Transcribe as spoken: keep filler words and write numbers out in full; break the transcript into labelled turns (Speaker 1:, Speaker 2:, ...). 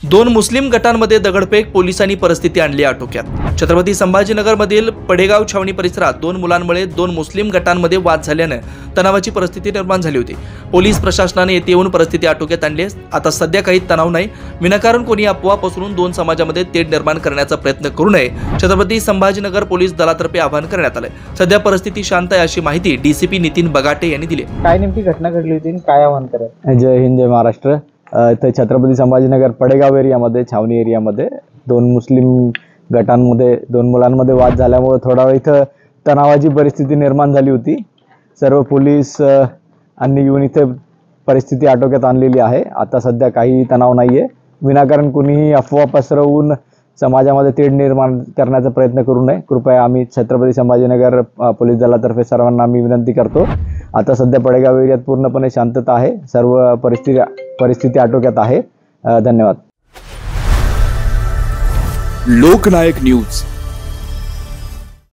Speaker 1: दोन मुस्लिम गटांमध्ये दगडफेक, पोलिसांनी परिस्थिती आणली आटोक्यात। छत्रपती संभाजीनगरमधील पडेगाव छावणी परिसरात दोन मुलांमुळे दोन मुस्लिम गटांमध्ये वाद झाल्याने तणावाची परिस्थिती निर्माण झाली होती। पोलीस प्रशासनाने येथे येऊन परिस्थिती आटोक्यात आणली आहे। आता सध्या काही तणाव नाही। विनाकारण कोणी अफवा पसरवून दोन समाजामध्ये तेढ निर्माण करण्याचा प्रयत्न करू नये, छत्रपती संभाजीनगर पोलीस दलातर्फे आवाहन करण्यात आले। सध्या परिस्थिती शांत आहे अशी माहिती डीसीपी नितीन बगाटे यांनी दिली।
Speaker 2: काय नेमकी घटना घडली होती, काय आवाहन करा?
Speaker 3: जय हिंद, जय महाराष्ट्र। इथे छत्रपती संभाजीनगर पडेगाव एरियामध्ये, छावणी एरियामध्ये दोन मुस्लिम गटांमध्ये दोन मुलांमध्ये वाद झाल्यामुळे थोडा वेळ इथं तणावाची परिस्थिती निर्माण झाली होती। सर्व पोलीस आणि येऊन इथे परिस्थिती आटोक्यात आणलेली आहे। आता सध्या काही तणाव नाही आहे। विनाकारण कुणीही अफवा पसरवून समाजामध्ये तेढ निर्माण करण्याचा प्रयत्न करू नये, कृपया आम्ही छत्रपती संभाजीनगर पोलीस दलातर्फे सर्वांना आम्ही विनंती करतो। आता सध्या पडेगाव एरियात पूर्णपणे शांतता आहे, सर्व परिस्थिती परिस्थिती आटोक्यात आहे। धन्यवाद।
Speaker 4: लोकनायक न्यूज।